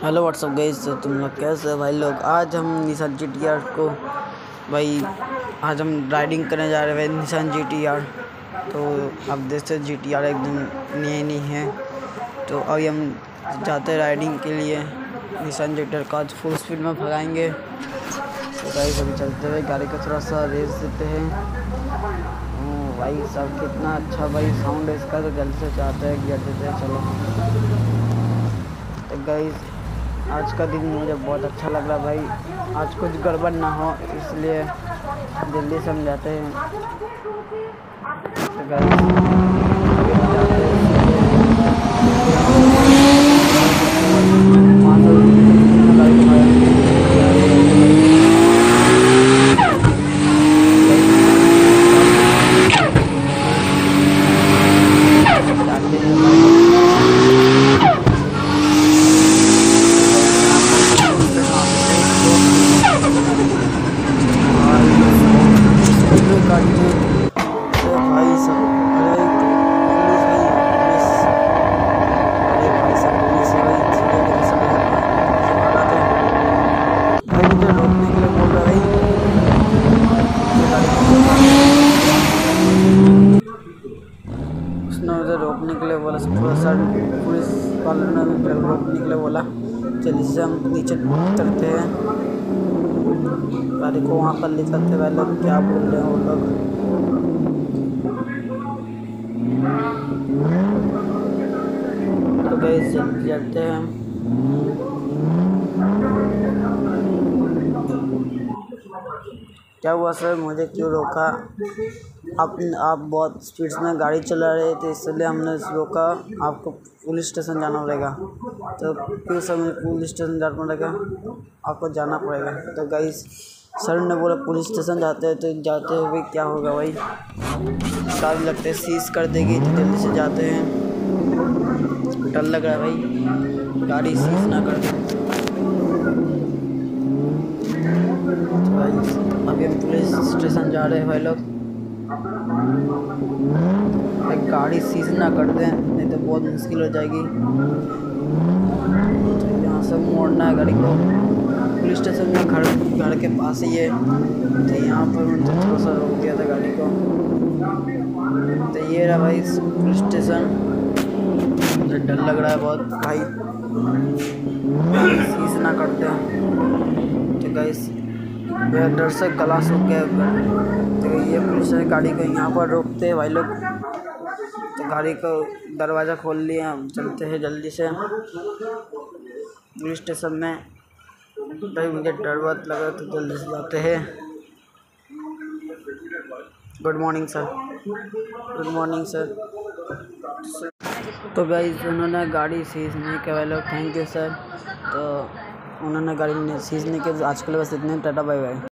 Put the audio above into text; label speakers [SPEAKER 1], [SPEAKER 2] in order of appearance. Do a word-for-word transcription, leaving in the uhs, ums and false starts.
[SPEAKER 1] Hello what's up guys, तो तुम लोग कैसे हो भाई लोग। आज हम निसान जी टी आर को भाई आज हम राइडिंग करने जा रहे हैं भाई निसान जी टी आर। तो आप देखते जी टी आर एकदम नई नई है। तो अभी हम जाते हैं राइडिंग के लिए निसान जी टी आर को। आज फुल स्पीड में भगाएंगे। तो गाइस अभी चलते हुए गाड़ी को थोड़ा सा रेस देते हैं। ओ भाई सब कितना अच्छा भाई साउंड है इसका। तो जल्दी से चाहते हैं गियर देते हैं। चलो तो गाइस आज का दिन मुझे बहुत अच्छा लग रहा भाई। आज कुछ गड़बड़ ना हो इसलिए जल्दी से हम जाते हैं। तो गाइस उधर रोकने के लिए बोला, थोड़ा सा पुलिस वालों ने भी रोकने के लिए बोला। जल्दी से हम नीचे उतरते हैं। गाड़ी को वहाँ पर ले जाते हैं। लोग क्या बोल रहे हैं वो लोग। तो गए जल्दी जाते हैं। क्या हुआ सर, मुझे क्यों रोका? आप आप बहुत स्पीड में गाड़ी चला रहे थे इसलिए हमने रोका। आपको पुलिस स्टेशन जाना पड़ेगा। तो क्यों सर मुझे पुलिस स्टेशन जाना पड़ेगा? आपको जाना पड़ेगा। तो गाइस सर ने बोला पुलिस स्टेशन जाते हैं। तो जाते हुए क्या होगा भाई, गाड़ी लगते है सीज कर देगी। तो जल्दी से जाते हैं। डर लग रहा है भाई गाड़ी सीज ना कर दे। तो भाई अभी हम पुलिस स्टेशन जा रहे हैं भाई लोग। एक गाड़ी सीज ना कर दें नहीं तो बहुत मुश्किल हो जाएगी। तो यहाँ से मोड़ना है गाड़ी को। पुलिस स्टेशन में घर घर के पास ही है। तो यहाँ पर मैंने थोड़ा सा रोक दिया था गाड़ी को। तो ये रहा भाई पुलिस स्टेशन। मुझे डर लग रहा है बहुत भाई, सीज ना करते हैं। तो गाइस मेरा डर से गला सूख गया। तो ये पुलिस गाड़ी को यहाँ पर रोकते हैं भाई लोग। तो गाड़ी को दरवाज़ा खोल लिया। हम चलते हैं जल्दी से पुलिस स्टेशन में। भाई मुझे डर बहुत लगा तो जल्दी से जाते हैं। Good morning sir. Good morning sir. तो गाइस उन्होंने गाड़ी सीज नहीं किया भाई लोग। Thank you sir. तो उन्होंने गाड़ी सीज नहीं किया। आज के लिए बस इतने। Tata bye bye.